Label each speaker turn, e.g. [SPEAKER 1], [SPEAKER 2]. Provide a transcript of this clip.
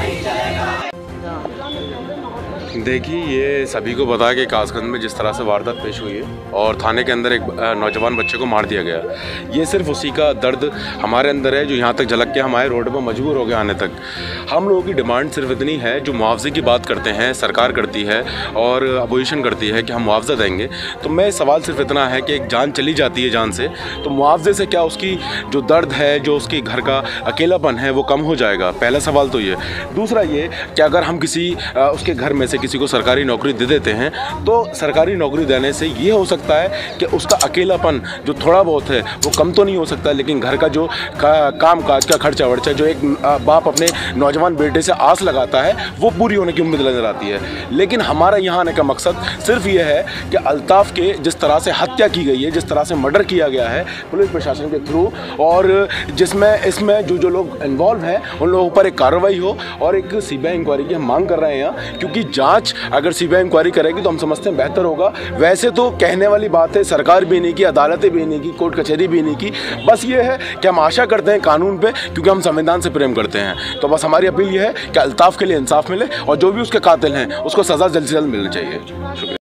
[SPEAKER 1] देखिए, ये सभी को पता है कि कासगंज में जिस तरह से वारदात पेश हुई है और थाने के अंदर एक नौजवान बच्चे को मार दिया गया, ये सिर्फ उसी का दर्द हमारे अंदर है जो यहाँ तक झलक के हमारे रोड पर मजबूर हो गए आने तक। हम लोगों की डिमांड सिर्फ इतनी है, जो मुआवजे की बात करते हैं सरकार करती है और अपोजिशन करती है कि हम मुआवजा देंगे, तो मैं सवाल सिर्फ इतना है कि एक जान चली जाती है जान से, तो मुआवजे से क्या उसकी जो दर्द है, जो उसकी घर का अकेलापन है वो कम हो जाएगा? पहला सवाल तो ये। दूसरा ये कि अगर हम किसी उसके घर में से किसी को सरकारी नौकरी दे देते हैं, तो सरकारी नौकरी देने से ये हो सकता है कि उसका अकेलापन जो थोड़ा बहुत है वो कम तो नहीं हो सकता, लेकिन घर का जो काम काज का खर्चा वर्चा जो एक बाप अपने नौजवान बेटे से आस लगाता है वो पूरी होने की उम्मीद नज़र आती है। लेकिन हमारा यहाँ आने का मकसद सिर्फ ये है कि अल्ताफ़ के जिस तरह से हत्या की गई है, जिस तरह से मर्डर किया गया है पुलिस प्रशासन के थ्रू, और जिसमें इसमें जो लोग इन्वॉल्व हैं उन लोगों पर एक कार्रवाई हो और एक सीबीआई इंक्वायरी की हम मांग कर रहे हैं यहाँ, क्योंकि जांच अगर सीबीआई इंक्वायरी करेगी तो हम समझते हैं बेहतर होगा। वैसे तो कहने वाली बात है, सरकार भी नहीं की, अदालतें भी नहीं की, कोर्ट कचहरी भी नहीं की, बस ये है कि हम आशा करते हैं कानून पे, क्योंकि हम संविधान से प्रेम करते हैं। तो बस हमारी अपील ये है कि अल्ताफ़ के लिए इंसाफ मिले और जो भी उसके कातिल हैं उसको सज़ा जल्द से जल्द मिलनी चाहिए। शुक्रिया।